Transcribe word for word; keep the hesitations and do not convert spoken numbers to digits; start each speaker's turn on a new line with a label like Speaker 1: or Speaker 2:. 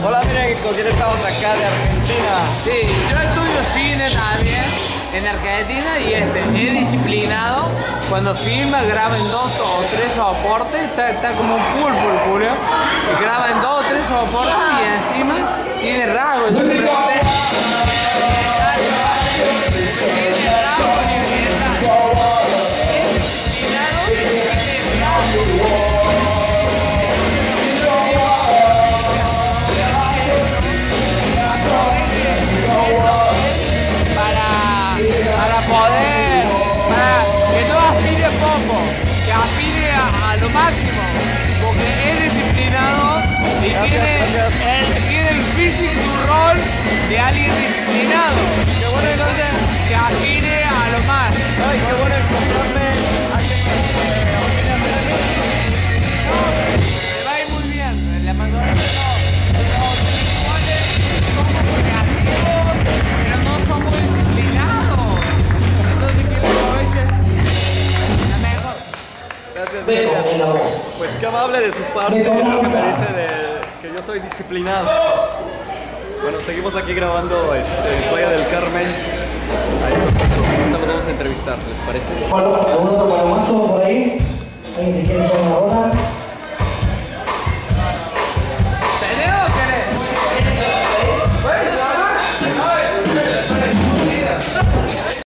Speaker 1: Hola, miren con quién estamos acá de Argentina.
Speaker 2: Sí, yo estudio cine también en Argentina y este es disciplinado. Cuando filma graba en dos o tres soportes, está, está como un pulpo el Julio. Y graba en dos o tres soportes y encima tiene rasgos. Yo le pregunté, poder, para que no aspire poco, que aspire a, a lo máximo, porque es disciplinado y
Speaker 1: Gracias,
Speaker 2: tiene,
Speaker 1: gracias.
Speaker 2: El, tiene el físico y rol de alguien disciplinado.
Speaker 1: Qué bueno entonces.
Speaker 2: Que aspire a lo más.
Speaker 1: Ay, qué bueno encontrarme a alguien que opine hacer eso.
Speaker 2: Me va a ir muy bien, la mayoría no. Los iguales somos creativos, pero no somos disciplinados. Entonces que lo aproveches la mejor.
Speaker 1: Gracias, gracias. Pues qué amable de su parte eso que me dice de que yo soy disciplinado. Bueno, seguimos aquí grabando este, en Playa del Carmen. A estos chicos, ahorita los vamos a entrevistar, ¿les parece?
Speaker 3: Bueno, algún otro palomazo por ahí. ¿Alguien se quiere echar una bola?